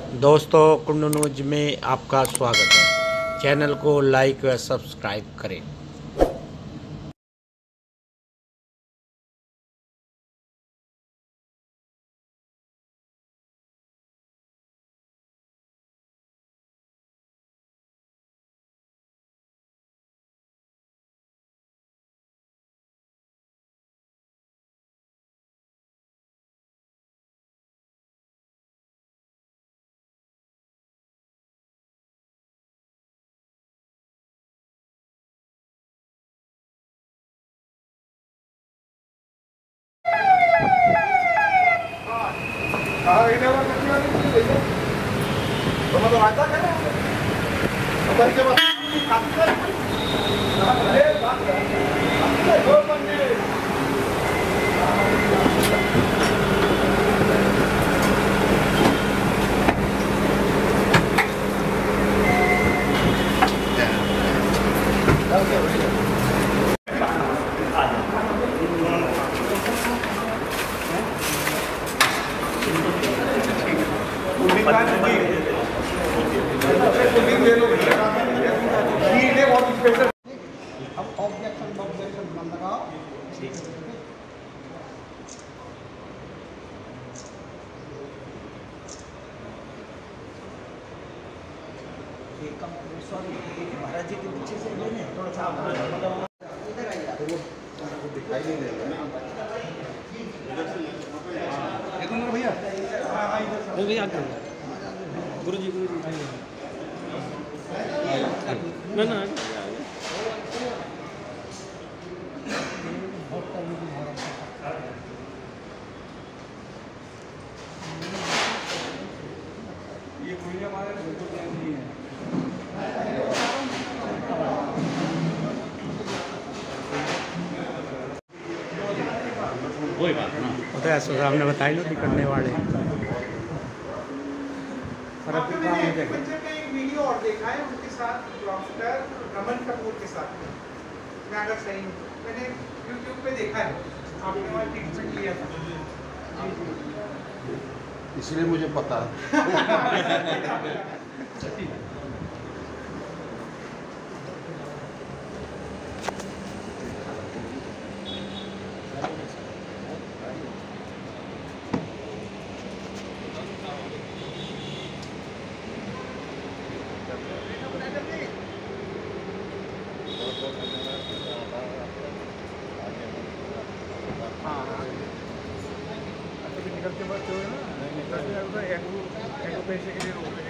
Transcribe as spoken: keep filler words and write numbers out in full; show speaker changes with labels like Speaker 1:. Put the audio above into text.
Speaker 1: दोस्तों, कुंडू न्यूज में आपका स्वागत है। चैनल को लाइक व सब्सक्राइब करें।
Speaker 2: अब ऑब्जेक्शन ऑब्जेक्शन बंद लगाओ। सॉरी महाराज जी के पीछे से लेने थोड़ा सा इधर आइए, दिखाई नहीं दे रहा है भैया। हाँ भैया गुरु जी गुरु जी ना ना ये कोई हमारे बिल्कुल नहीं है।
Speaker 1: कोई बात ना तो ऐसा आपने बताई लो करने वाले
Speaker 2: वीडियो और देखा है उनके साथ डॉक्टर रमन कपूर के साथ, मैं अगर सही हूँ, मैंने यूट्यूब पे देखा है, आपने वहाँ ट्रीटमेंट लिया था
Speaker 3: इसलिए मुझे पता है।
Speaker 2: निकलते वक्त जो है ना, निकलते एक पैसे के लिए रोक